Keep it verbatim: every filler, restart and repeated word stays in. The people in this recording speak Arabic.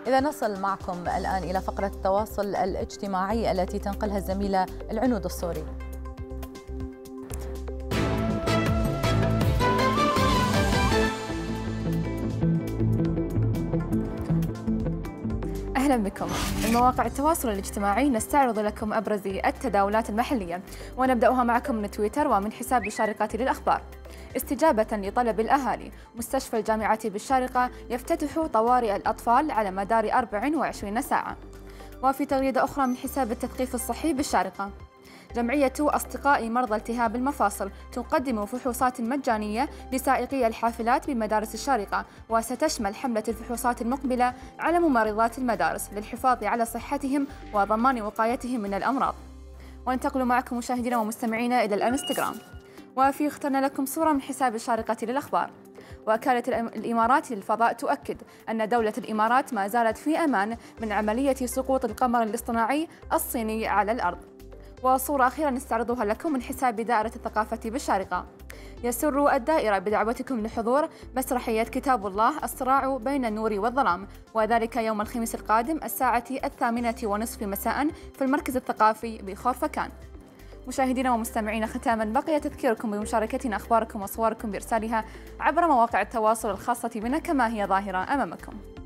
إذا نصل معكم الآن إلى فقرة التواصل الاجتماعي التي تنقلها الزميلة العنود الصوري. أهلا بكم. من مواقع التواصل الاجتماعي نستعرض لكم أبرز التداولات المحلية، ونبدأها معكم من تويتر ومن حساب الشارقة للأخبار. استجابة لطلب الأهالي، مستشفى الجامعة بالشارقة يفتتح طوارئ الأطفال على مدار أربع وعشرين ساعة. وفي تغريدة أخرى من حساب التثقيف الصحي بالشارقة، جمعية أصدقاء مرضى التهاب المفاصل تقدم فحوصات مجانية لسائقي الحافلات بمدارس الشارقة، وستشمل حملة الفحوصات المقبلة على ممرضات المدارس للحفاظ على صحتهم وضمان وقايتهم من الأمراض. وننتقل معكم مشاهدينا ومستمعينا إلى الانستغرام، وفي اخترنا لكم صورة من حساب الشارقة للأخبار. وكالة الإمارات للفضاء تؤكد أن دولة الإمارات ما زالت في أمان من عملية سقوط القمر الاصطناعي الصيني على الأرض. وصورة أخيرة نستعرضها لكم من حساب دائرة الثقافة بالشارقة، يسر الدائرة بدعوتكم لحضور مسرحية كتاب الله الصراع بين النور والظلام، وذلك يوم الخميس القادم الساعة الثامنة ونصف مساء في المركز الثقافي بخورفكان. مشاهدينا ومستمعينا، ختاما بقي تذكيركم بمشاركتنا أخباركم وصوركم بإرسالها عبر مواقع التواصل الخاصة بنا كما هي ظاهرة أمامكم.